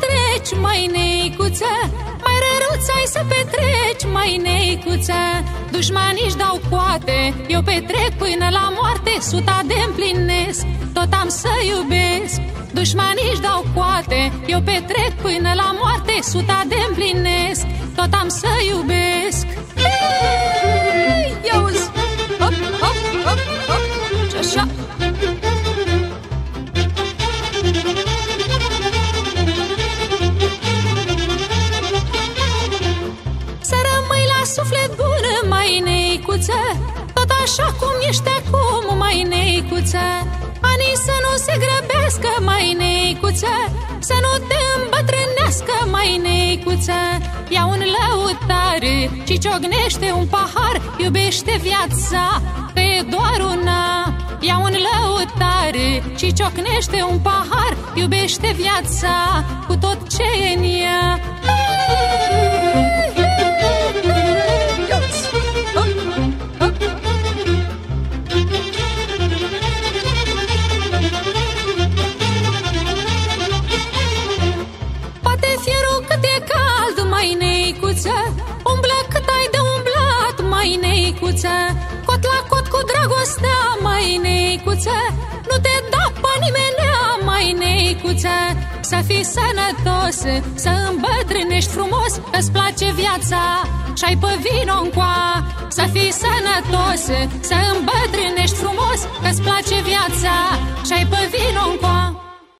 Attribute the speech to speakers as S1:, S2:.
S1: petreci, mai neicuță, mai răruț ai să petreci, mai neicuță. Dușmanii își dau coate, eu petrec până la moarte, suta de împlinesc, tot am să iubesc. Dușmanii își dau coate, eu petrec până la moarte, suta de împlinesc, tot am să iubesc. Ia uzi! Hop, hop, hop, hop, și așa. Să rămâi la suflet bună, mai neicuță, tot așa cum ești acum, mai neicuță. Anii să nu se grăbească, mai neicuță, să nu te îmbătrânească, mai neicuță. Ia un lăutare și ciocnește un pahar, iubește viața, că e doar una. Ia un lăutare și ciocnește un pahar, iubește viața cu tot ce e în ea. Umblă cât ai de umblat, mai neicuță, cot la cot cu dragostea, mai neicuță. Nu te da pe nimenea, mai neicuță. Să fii sănătos, să îmbătrânești frumos, că-ți place viața și-ai pe vino-ncoa. Să fii sănătos, să îmbătrânești frumos,